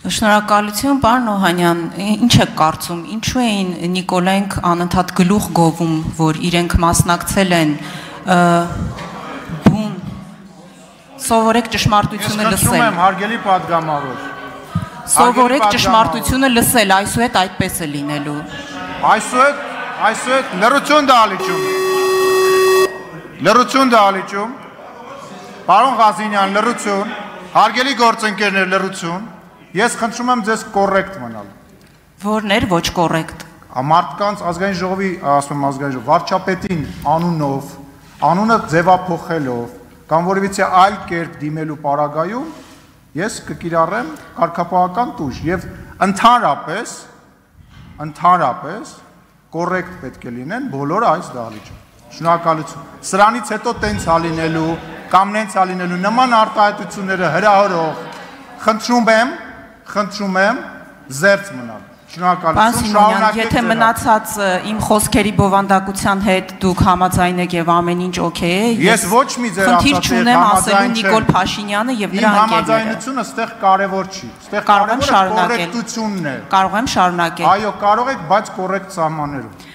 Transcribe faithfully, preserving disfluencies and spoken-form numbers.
Շնորհակալություն, պարոն Օհանյան, ինչ եք կարծում, ինչու էին Նիկոլենք անընդհատ գլուխ գովում, որ իրենք մասնակցել են բուն, սովորեք ճշմարտությունը լսել։ Ես խնդրում եմ, հարգելի պատգամավոր։ Սովորեք ճշմարտությունը լսել, այսուհետ այդպես է լինելու։ Այսուհետ, այսուհետ լրություն դալիճում։ Լրություն դալիճում։ Պարոն Ղազինյան, լրություն, հարգելի գործընկերներ, լրություն։ Ես խնդրում եմ ձեզ կոռեկտ մնալ։ Որն էր ոչ կոռեկտ։ Մարդկանց ազգային ժողովի, ասում եմ ազգային ժողով, վարչապետին անունով, անունը ձևափոխելով, կամ որևիցե այլ կերպ դիմելու պարագայում, ես կկիրառեմ կարգապահական տուժ եւ ընդհանրապես, ընդհանրապես կոռեկտ պետք է լինեն բոլոր այս դահլիճում։ Շնորհակալություն։ Սրանից հետո տենց հալինելու, կամ նենց հալինելու նման արտահայտությունները հրահրող, խնդրում եմ, խնդրում եմ զերծ մնալ։ Շնորհակալություն, շարունակեք։ Եթե մնացած իմ խոսքերի բովանդակության հետ դուք համաձայն եք եւ ամեն ինչ օքեյ է, ես ոչ մի ձեր ասացի համաձայն Նիկոլ Փաշինյանը եւ նրա ընկերները։ Իմ համաձայնությունը այստեղ կարեւոր չի։ Այստեղ կարեւորը կոռեկտությունն է։ Կարող եմ շարունակել։ Այո, կարող եք, բայց կոռեկտ սահմաններում։